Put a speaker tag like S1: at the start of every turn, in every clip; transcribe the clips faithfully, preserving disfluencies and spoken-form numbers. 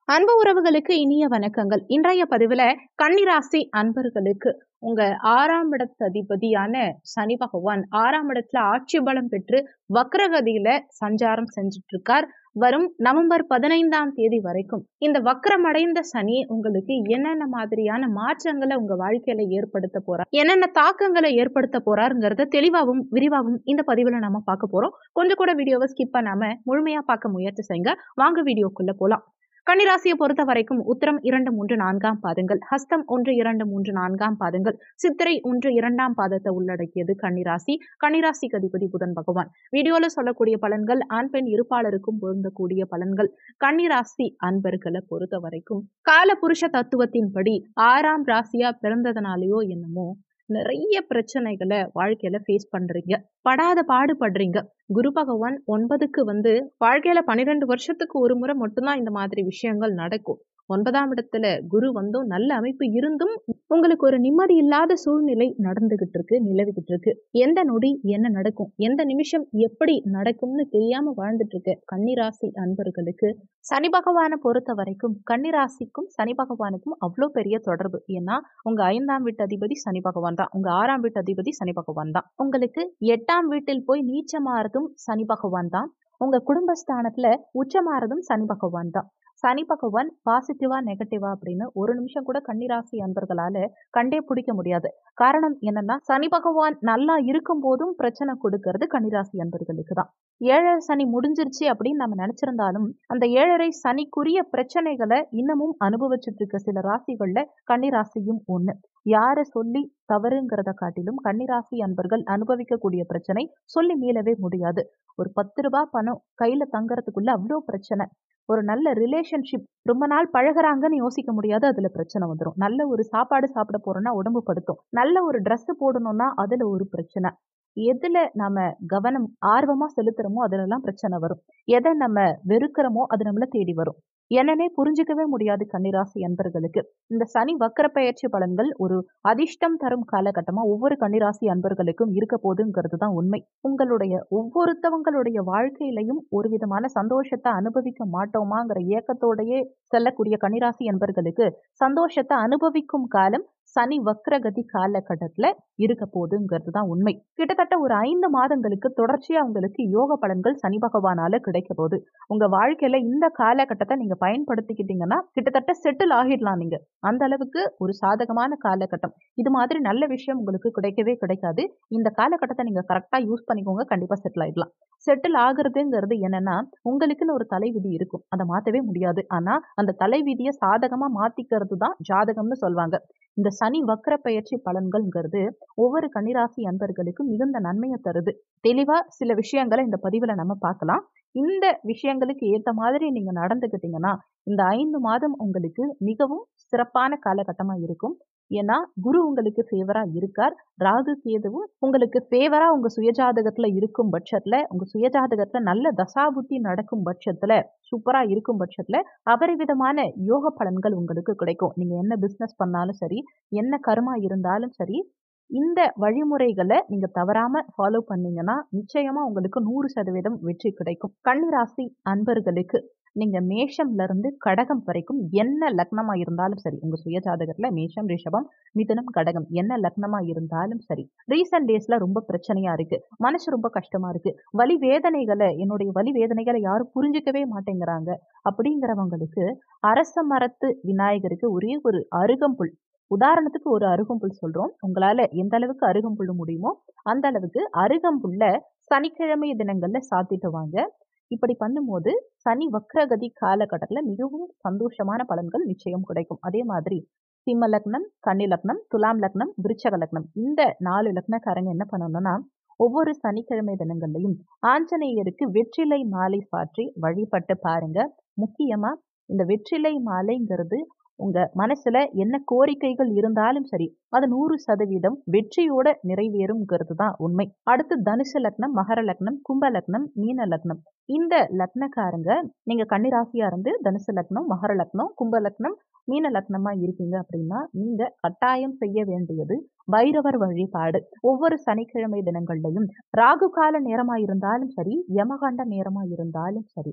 S1: அன்பு உறவுகளுக்கு இனிய வணக்கங்கள். இன்றைய பதிவுல கன்னிராசி அன்பர்களுக்கு உங்க ஆறாம் இடத்து அதிபதியான சனி பகவான் ஆறாம் இடத்துல ஆட்சி பலம் பெற்று வக்ரகதியில சஞ்சாரம் செஞ்சுட்டு இருக்கார். வரும் நவம்பர் பதினைந்தாம் தேதி வரைக்கும் இந்த வக்ரமடைந்த சனி உங்களுக்கு என்னென்ன மாதிரியான மாற்றங்களை உங்க வாழ்க்கையில ஏற்படுத்த போறார், என்னென்ன தாக்கங்களை ஏற்படுத்த போறாருங்கிறத தெளிவாகவும் விரிவாகவும் இந்த பதிவுல நம்ம பார்க்க போறோம். கொஞ்சம் கூட வீடியோவை ஸ்கிப் பண்ணாம முழுமையா பார்க்க முயற்சி செய்யுங்க. வாங்க வீடியோக்குள்ள போலாம். கன்னிராசியை பொறுத்த வரைக்கும் உத்திரம் இரண்டு மூன்று நான்காம் பாதங்கள், ஹஸ்தம் ஒன்று இரண்டு மூன்று நான்காம் பாதங்கள், சித்திரை ஒன்று இரண்டாம் பாதத்தை உள்ளடக்கியது கன்னிராசி. கன்னிராசிக்கு அதிபதி புதன் பகவான். வீடியோல சொல்லக்கூடிய பலன்கள் ஆண் பெண் இருப்பாளருக்கும் பொருந்தக்கூடிய பலன்கள். கன்னிராசி அன்பர்களை பொறுத்த வரைக்கும் கால புருஷ தத்துவத்தின்படி ஆறாம் ராசியா பிறந்ததுனாலயோ என்னமோ நிறைய பிரச்சனைகளை வாழ்க்கையில ஃபேஸ் பண்றீங்க, படாத பாடுபடுறீங்க. குரு பகவான் ஒன்பதுக்கு வந்து வாழ்க்கையில பன்னிரெண்டு வருஷத்துக்கு ஒரு முறை மட்டும்தான் இந்த மாதிரி விஷயங்கள் நடக்கும். ஒன்பதாம் இடத்துல குரு வந்தும் நல்ல அமைப்பு இருந்தும் உங்களுக்கு ஒரு நிம்மதி இல்லாத சூழ்நிலை நடந்துகிட்டு இருக்கு, நிலவிக்கிட்டு இருக்கு. எந்த நொடி என்ன நடக்கும், எந்த நிமிஷம் எப்படி நடக்கும்னு தெரியாம வாழ்ந்துட்டு இருக்கு கன்னிராசி அன்பர்களுக்கு சனி பகவானை பொறுத்த வரைக்கும் கன்னிராசிக்கும் சனி பகவானுக்கும் அவ்வளோ பெரிய தொடர்பு. ஏன்னா உங்க ஐந்தாம் வீட்டு அதிபதி சனி பகவான் தான், உங்க ஆறாம் வீட்டு அதிபதி சனி பகவான் தான், உங்களுக்கு எட்டாம் வீட்டில் போய் நீச்சமாறதும் சனி பகவான் தான், உங்க குடும்பஸ்தானத்துல உச்சமாறதும் சனி பகவான் தான். சனி பகவான் பாசிட்டிவா நெகட்டிவா அப்படின்னு ஒரு நிமிஷம் கூட கன்னிராசி அன்பர்களால கண்டே பிடிக்க முடியாது. காரணம் என்னன்னா சனி பகவான் நல்லா இருக்கும் போதும் பிரச்சனை கொடுக்கறது கன்னிராசி அன்பர்களுக்கு தான். ஏழரை சனி முடிஞ்சிருச்சு அப்படின்னு நம்ம நினைச்சிருந்தாலும் அந்த ஏழரை சனிக்குரிய பிரச்சனைகளை இன்னமும் அனுபவிச்சுட்டு இருக்க சில ராசிகள்ல கன்னிராசியும் ஒண்ணு. யார சொல்லி தவறுங்கிறத காட்டிலும் கன்னிராசி அன்பர்கள் அனுபவிக்கக்கூடிய பிரச்சனை சொல்லி மீளவே முடியாது. ஒரு பத்து ரூபாய் பணம் கையில தங்கறதுக்குள்ள அவ்வளோ பிரச்சனை. ஒரு நல்ல ரிலேஷன்ஷிப் ரொம்ப நாள் பழகுறாங்கன்னு யோசிக்க முடியாது, அதுல பிரச்சனை வந்துடும். நல்ல ஒரு சாப்பாடு சாப்பிட போறோம்னா உடம்பு படுத்தும், நல்ல ஒரு ட்ரெஸ் போடணும்னா அதுல ஒரு பிரச்சனை. எதுல நம்ம கவனம் ஆர்வமா செலுத்துறோமோ அதுல எல்லாம் பிரச்சனை வரும். எதை நம்ம வெறுக்கிறோமோ அது நம்மள தேடி வரும். என்னன்னே புரிஞ்சுக்கவே முடியாது கன்னிராசி அன்பர்களுக்கு. இந்த சனி வக்கர பெயர்ச்சி பலன்கள் ஒரு அதிர்ஷ்டம் தரும் காலகட்டமா ஒவ்வொரு கன்னிராசி அன்பர்களுக்கும் இருக்க போதுங்கிறது தான் உண்மை. உங்களுடைய ஒவ்வொருத்தவங்களுடைய வாழ்க்கையிலையும் ஒரு விதமான சந்தோஷத்தை அனுபவிக்க மாட்டோமாங்கிற ஏக்கத்தோடையே செல்லக்கூடிய கன்னிராசி அன்பர்களுக்கு சந்தோஷத்தை அனுபவிக்கும் காலம் சனி வக்ரகதி காலகட்டத்துல இருக்க போதுங்கிறது தான் உண்மை. கிட்டத்தட்ட ஒரு ஐந்து மாதங்களுக்கு தொடர்ச்சியா உங்களுக்கு யோக பலன்கள் சனி பகவானால கிடைக்க போகுது. உங்க வாழ்க்கையில இந்த காலகட்டத்தை நீங்க பயன்படுத்திக்கிட்டீங்கன்னா கிட்டத்தட்ட செட்டில் ஆகிடலாம் நீங்க. அந்த அளவுக்கு ஒரு சாதகமான காலகட்டம். இது மாதிரி நல்ல விஷயம் உங்களுக்கு கிடைக்கவே கிடைக்காது. இந்த காலகட்டத்தை நீங்க கரெக்டா யூஸ் பண்ணிக்கோங்க, கண்டிப்பா செட்டில் ஆயிடலாம். செட்டில் ஆகுறதுங்கிறது என்னன்னா உங்களுக்குன்னு ஒரு தலைவிதி இருக்கும், அதை மாத்தவே முடியாது. ஆனா அந்த தலைவிதியை சாதகமா மாத்திக்கிறது தான் ஜாதகம்னு சொல்லுவாங்க. இந்த சனி வக்ர பெயர்ச்சி பலன்கள்ங்கிறது ஒவ்வொரு கன்னிராசி அன்பர்களுக்கும் மிகுந்த நன்மையை தருது. தெளிவா சில விஷயங்களை இந்த பதிவுல நம்ம பார்க்கலாம். இந்த விஷயங்களுக்கு ஏத்த மாதிரி நீங்க நடந்துக்கிட்டீங்கன்னா இந்த ஐந்து மாதம் உங்களுக்கு மிகவும் சிறப்பான காலகட்டமா இருக்கும். ஏன்னா குரு உங்களுக்கு ஃபேவரா இருக்கார். ராகு கேதுவும் உங்களுக்கு ஃபேவரா உங்க சுயஜாதகத்துல இருக்கும் பட்சத்துல, உங்க சுயஜாதகத்துல நல்ல தசாபுத்தி நடக்கும் பட்சத்துல, சூப்பரா இருக்கும் பட்சத்துல அபரிவிதமான யோக பலன்கள் உங்களுக்கு கிடைக்கும். நீங்க என்ன பிசினஸ் பண்ணாலும் சரி, என்ன கர்மா இருந்தாலும் சரி, இந்த வழிமுறைகளை நீங்க தவறாம ஃபாலோ பண்ணீங்கன்னா நிச்சயமா உங்களுக்கு நூறு சதவீதம் வெற்றி கிடைக்கும். கன்னிராசி அன்பர்களுக்கு நீங்க மேஷம்ல இருந்து கடகம் வரைக்கும் என்ன லக்னமா இருந்தாலும் சரி, உங்க சுய ஜாதகத்துல மேஷம், ரிஷபம், மிதுனம், கடகம் என்ன லக்னமா இருந்தாலும் சரி, ரீசன்ட் டேஸ்ல ரொம்ப பிரச்சனையா இருக்கு, மனசு ரொம்ப கஷ்டமா இருக்கு, வலி வேதனைகளை என்னுடைய வலி வேதனைகளை யாரும் புரிஞ்சுக்கவே மாட்டேங்கிறாங்க அப்படிங்கிறவங்களுக்கு அரச மரத்து விநாயகருக்கு ஒரே ஒரு அருகம்புல், உதாரணத்துக்கு ஒரு அருகம்புல் சொல்றோம், உங்களால எந்த அளவுக்கு அருகம்புல் முடியுமோ அந்த அளவுக்கு அருகம்புல்ல சனிக்கிழமை தினங்கள்ல சாத்திட்டு வாங்க. இப்படி பண்ணும்போது சனி வக்ரகதி காலகட்டத்துல மிகவும் சந்தோஷமான பலன்கள் நிச்சயம் கிடைக்கும். அதே மாதிரி சிம்ம லக்னம், கன்னி லக்னம், துலாம் லக்னம், விருச்சக லக்னம் இந்த நாலு லக்னக்காரங்க என்ன பண்ணணும்னா ஒவ்வொரு சனிக்கிழமை தினங்கள்லையும் ஆஞ்சநேயருக்கு வெற்றிலை மாலை சாற்றி வழிபட்டு பாருங்க. முக்கியமா இந்த வெற்றிலை மாலைங்கிறது உங்க மனசுல என்ன கோரிக்கைகள் இருந்தாலும் சரி அது நூறு சதவீதம் வெற்றியோட நிறைவேறும்ங்கிறது தான் உண்மை. அடுத்து தனுசு லக்னம், மகர லக்னம், கும்ப லக்னம், மீன லக்னம் இந்த லக்னக்காரங்க நீங்க கன்னிராசியா இருந்து தனுசு லக்னம், மகர லக்னம், கும்ப லக்னம், மீன லக்னமா இருக்கீங்க அப்படின்னா நீங்க கட்டாயம் செய்ய வேண்டியது பைரவர் வழிபாடு. ஒவ்வொரு சனிக்கிழமை தினங்கள்லையும் ராகு கால நேரமா இருந்தாலும் சரி, யமகண்ட நேரமா இருந்தாலும் சரி,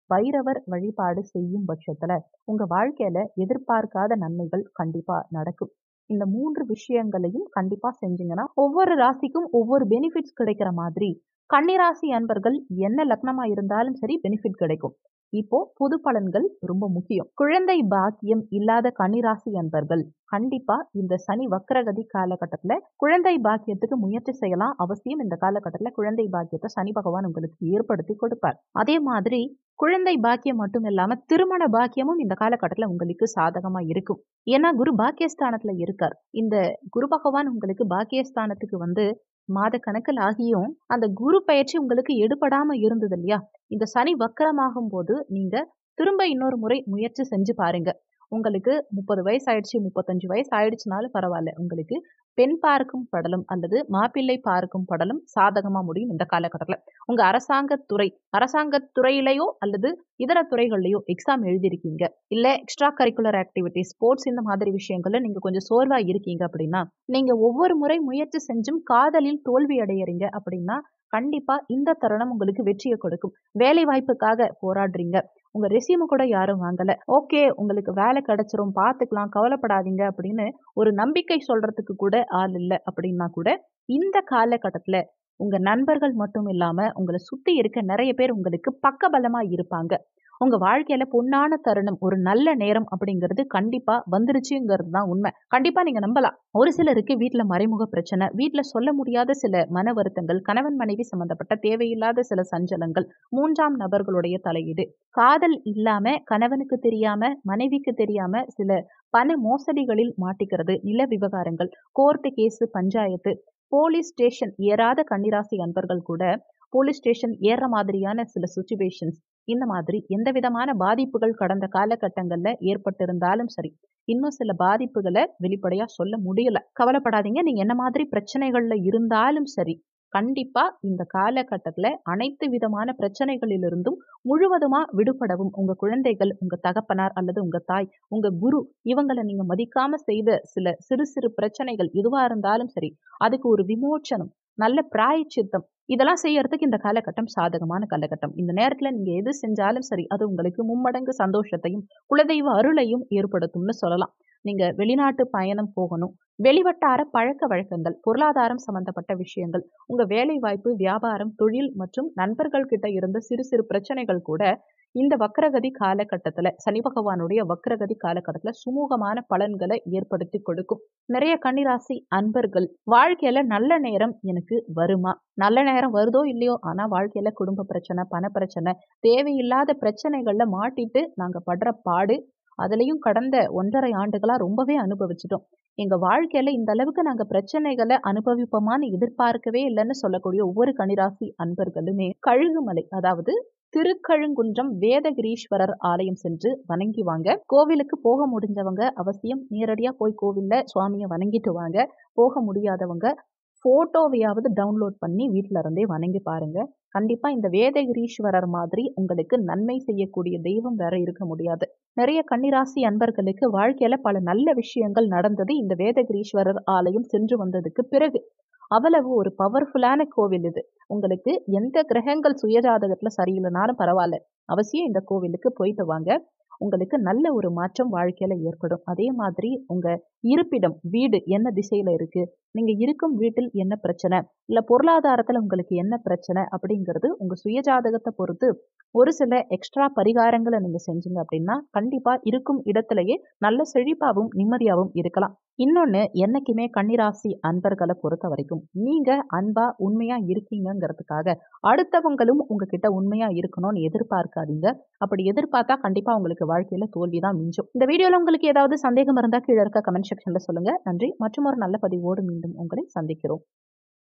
S1: பைரவர் வழிபாடு செய்யும் பட்சத்துல உங்க வாழ்க்கையில எதிர்பார்க்காத நன்மைகள் கண்டிப்பா நடக்கும். இந்த மூன்று விஷயங்களையும் கண்டிப்பா செஞ்சீங்கன்னா ஒவ்வொரு ராசிக்கும் ஒவ்வொரு பெனிஃபிட்ஸ் கிடைக்கிற மாதிரி கன்னிராசி அன்பர்கள் என்ன லக்னமா இருந்தாலும் சரி பெனிஃபிட் கிடைக்கும். இப்போ பொது பலன்கள் ரொம்ப முக்கியம். குழந்தை பாக்கியம் இல்லாத கன்னிராசி அன்பர்கள் கண்டிப்பா இந்த சனி வக்ரகதி காலகட்டத்துல குழந்தை பாக்கியத்துக்கு முயற்சி செய்யலாம். அவசியம் இந்த காலகட்டத்துல குழந்தை பாக்கியத்தை சனி பகவான் உங்களுக்கு ஏற்படுத்தி கொடுப்பார். அதே மாதிரி குழந்தை பாக்கியம் மட்டும் இல்லாம திருமண பாக்கியமும் இந்த காலகட்டத்துல உங்களுக்கு சாதகமா இருக்கும். ஏன்னா குரு பாக்கியஸ்தானத்துல இருக்கார். இந்த குரு பகவான் உங்களுக்கு பாக்கியஸ்தானத்துக்கு வந்து மாத கணக்கில் ஆகியும் அந்த குரு பயிற்சி உங்களுக்கு எடுபடாம இருந்தது இல்லையா? இந்த சனி வக்கரமாகும் போது நீங்க திரும்ப இன்னொரு முறை முயற்சி செஞ்சு பாருங்க. உங்களுக்கு முப்பது வயசு ஆயிடுச்சு, முப்பத்தஞ்சு வயசு ஆயிடுச்சுனாலும் பரவாயில்ல. உங்களுக்கு பெண் பார்க்கும் படலம் அல்லது மாப்பிள்ளை பார்க்கும் படலம் சாதகமா முடியும் இந்த காலகட்டத்துல. உங்க அரசாங்கத் துறை அரசாங்கத் துறையிலயோ அல்லது இதர துறைகள்லயோ எக்ஸாம் எழுதியிருக்கீங்க, இல்ல எக்ஸ்ட்ரா கரிக்குலர் ஆக்டிவிட்டிஸ், ஸ்போர்ட்ஸ் இந்த மாதிரி விஷயங்கள்ல நீங்க கொஞ்சம் சோர்வா இருக்கீங்க அப்படின்னா, நீங்க ஒவ்வொரு முறை முயற்சி செஞ்சும் காதலில் தோல்வி அடையறீங்க அப்படின்னா, கண்டிப்பா இந்த தருணம் உங்களுக்கு வெற்றியை கொடுக்கும். வேலை வாய்ப்புக்காக போராடுறீங்க, உங்க ரெஸ்யூம் கூட யாரும் வாங்கல, ஓகே உங்களுக்கு வேலை கிடைச்சிரும் பார்த்துக்கலாம் கவலைப்படாதீங்க அப்படின்னு ஒரு நம்பிக்கை சொல்றதுக்கு கூட ஆள் இல்லை அப்படின்னா கூட இந்த காலகட்டத்துல உங்க நண்பர்கள் மட்டும் இல்லாம உங்களை சுத்தி இருக்க நிறைய பேர் உங்களுக்கு பக்கபலமா இருப்பாங்க. உங்க வாழ்க்கையில பொன்னான தருணம், ஒரு நல்ல நேரம் அப்படிங்கிறது கண்டிப்பா வந்துருச்சுங்கிறது தான் உண்மை. கண்டிப்பா நீங்க நம்பலாம். ஒரு சிலருக்கு வீட்டுல மறைமுக பிரச்சனை, வீட்டுல சொல்ல முடியாத சில மன வருத்தங்கள், கணவன் மனைவி சம்பந்தப்பட்ட தேவையில்லாத சில சஞ்சலங்கள், மூன்றாம் நபர்களுடைய தலையீடு, காதல் இல்லாம கணவனுக்கு தெரியாம மனைவிக்கு தெரியாம சில பண மோசடிகளில் மாட்டிக்கிறது, நில விவகாரங்கள், court case, panchayat, police station ஏறாத கன்னிராசி அன்பர்கள் கூட போலீஸ் ஸ்டேஷன் ஏற மாதிரியான சில சுச்சுவேஷன்ஸ், இந்த மாதிரி எந்த விதமான பாதிப்புகள் கடந்த காலகட்டங்கள்ல ஏற்பட்டிருந்தாலும் சரி, இன்னும் சில பாதிப்புகளை வெளிப்படையா சொல்ல முடியல. கவலைப்படாதீங்க. நீங்க என்ன மாதிரி பிரச்சனைகள்ல இருந்தாலும் சரி, கண்டிப்பா இந்த காலகட்டத்துல அனைத்து விதமான பிரச்சனைகளிலிருந்தும் முழுவதுமா விடுபடவும் உங்க குழந்தைகள், உங்க தகப்பனார் அல்லது உங்க தாய், உங்க குரு இவங்களை நீங்க மதிக்காம செய்த சில சிறு சிறு பிரச்சனைகள் எதுவா இருந்தாலும் சரி, அதுக்கு ஒரு விமோச்சனம், நல்ல பிராயச்சித்தம் இதெல்லாம் செய்யறதுக்கு இந்த காலகட்டம் சாதகமான காலகட்டம். இந்த நேரத்துல நீங்க எது செஞ்சாலும் சரி, அது உங்களுக்கு மும்மடங்கு சந்தோஷத்தையும் குலதெய்வ அருளையும் ஏற்படுத்தும்னு சொல்லலாம். நீங்க வெளிநாட்டு பயணம் போகணும், வெளிவட்டார பழக்க வழக்கங்கள், பொருளாதாரம் சம்பந்தப்பட்ட விஷயங்கள், உங்க வேலை வாய்ப்பு, வியாபாரம், தொழில் மற்றும் நண்பர்கள் கிட்ட இருந்த சிறு சிறு பிரச்சனைகள் கூட இந்த வக்ரகதி காலகட்டத்துல சனி பகவானுடைய வக்ரகதி காலகட்டத்துல சுமூகமான பலன்களை ஏற்படுத்தி கொடுக்கும். நிறைய கன்னிராசி அன்பர்கள் வாழ்க்கையில நல்ல நேரம் எனக்கு வருமா, நல்ல நேரம் வருதோ இல்லையோ, ஆனா வாழ்க்கையில குடும்ப பிரச்சனை, பண பிரச்சனை, தேவையில்லாத பிரச்சனைகள்ல மாட்டிட்டு நாங்க படுற பாடு, அதுலயும் கடந்த ஒன்றரை ஆண்டுகளா ரொம்பவே அனுபவிச்சிட்டோம். எங்க வாழ்க்கையில இந்த அளவுக்கு நாங்க பிரச்சனைகளை அனுபவிப்போமான்னு எதிர்பார்க்கவே இல்லைன்னு சொல்லக்கூடிய ஒவ்வொரு கன்னிராசி அன்பர்களுமே கழுகுமலை, அதாவது திருக்கழுங்குன்றம் வேதகிரீஸ்வரர் ஆலயம் சென்று வணங்கி வாங்க. கோவிலுக்கு போக முடிஞ்சவங்க அவசியம் நேரடியா போய் கோவில்ல சுவாமியை வணங்கிட்டு வாங்க. போக முடியாதவங்க போட்டோவையாவது டவுன்லோட் பண்ணி வீட்டுல இருந்தே வணங்கி பாருங்க. கண்டிப்பா இந்த வேதகிரீஸ்வரர் மாதிரி உங்களுக்கு நன்மை செய்யக்கூடிய தெய்வம் வேற இருக்க முடியாது. நிறைய கன்னிராசி அன்பர்களுக்கு வாழ்க்கையில பல நல்ல விஷயங்கள் நடந்தது இந்த வேதகிரீஸ்வரர் ஆலயம் சென்று வந்ததுக்கு பிறகு. அவ்வளவு ஒரு பவர்ஃபுல்லான கோவில் இது. உங்களுக்கு எந்த கிரகங்கள் சுயஜாதகத்துல சரியில்லைனாலும் பரவாயில்ல, அவசியம் இந்த கோவிலுக்கு போயிட்டு வாங்க. உங்களுக்கு நல்ல ஒரு மாற்றம் வாழ்க்கையில ஏற்படும். அதே மாதிரி உங்க இருப்பிடம், வீடு என்ன திசையில இருக்கு, நீங்க இருக்கும் வீட்டில் என்ன பிரச்சனை, இல்ல பொருளாதாரத்துல உங்களுக்கு என்ன பிரச்சனை அப்படிங்கிறது உங்க சுயஜாதகத்தை பொறுத்து ஒரு சில எக்ஸ்ட்ரா பரிகாரங்களை நீங்க செஞ்சீங்க அப்படின்னா கண்டிப்பா இருக்கும் இடத்திலேயே நல்ல செழிப்பாவும் நிம்மதியாவும் இருக்கலாம். இன்னொன்னு, என்னைக்குமே கன்னிராசி அன்பர்களை பொறுத்த வரைக்கும் நீங்க அன்பா உண்மையா இருக்கீங்கிறதுக்காக அடுத்தவங்களும் உங்ககிட்ட உண்மையா இருக்கணும்னு எதிர்பார்க்காதீங்க. அப்படி எதிர்பார்த்தா கண்டிப்பா உங்களுக்கு வாழ்க்கையில தோல்விதான் மிஞ்சும். இந்த வீடியோல உங்களுக்கு ஏதாவது சந்தேகம் இருந்தா கீழே இருக்க கமெண்ட் செக்ஷன்ல சொல்லுங்க. நன்றி. மற்றும் ஒரு நல்ல பதிவோடு மீண்டும் உங்களை சந்திக்கிறோம்.